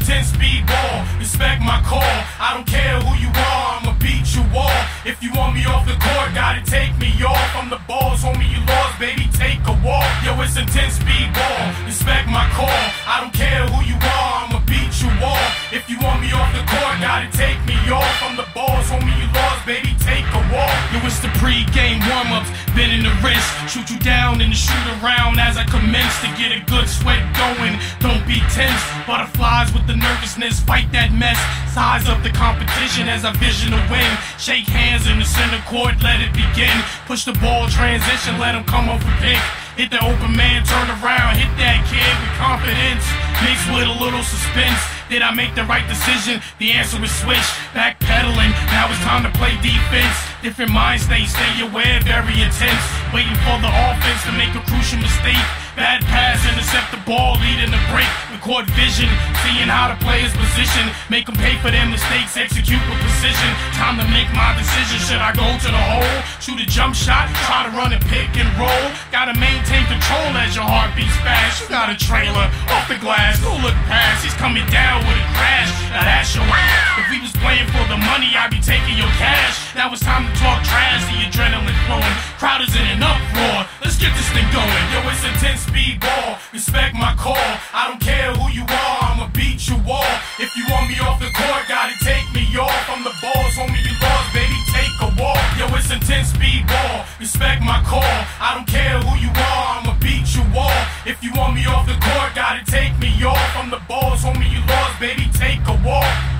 10-speed ball, respect my call. I don't care who you are, I'ma beat you all. If you want me off the court, gotta take me off. I'm the balls, homie, you lost, baby, take a walk. Yo, it's a 10-speed ball, respect my call. I don't care who you are, I'ma beat you all. If you want me off the court, gotta take me off. I'm the balls, homie, you lost, baby, take a walk. Yo, it's the pre-game warm-ups, bend in the wrist, shoot you down and shoot around as I commence to get a good sweat going. Don't be tense, butterflies with the nervousness, fight that mess. Size up the competition as I vision a win. Shake hands in the center court, let it begin. Push the ball, transition, let him come up with pick. Hit the open man, turn around, hit that kid with confidence, mixed with a little suspense. Did I make the right decision? The answer is switch, backpedaling. Now it's time to play defense. Different mind states, stay aware, very intense. Waiting for the offense to make a crucial mistake. Bad pass, intercept the ball, leading the break. Record vision, seeing how to play his position. Make him pay for their mistakes, execute with precision. Time to make my decision, should I go to the hole? Shoot a jump shot, try to run a pick and roll. Gotta maintain control as your heart beats fast. You got a trailer, off the glass, go look past. He's coming down with a crash, now that's your ass. If we was playing for the money, I'd be taking your cash. Now it's time to talk trash, the adrenaline flowing. Crowd is in an uproar, let's get this thing going. Yo, it's a 10-speed ball, respect my call. I don't care who you are, I'ma beat you all. If you want me off the court, gotta take me off. I'm the balls, homie, you lost, baby, take a walk. Yo, it's a 10-speed ball, respect my call. I don't care who you are, I'ma beat you all. If you want me off the court, gotta take me off. I'm the balls, homie, you lost, baby, take a walk.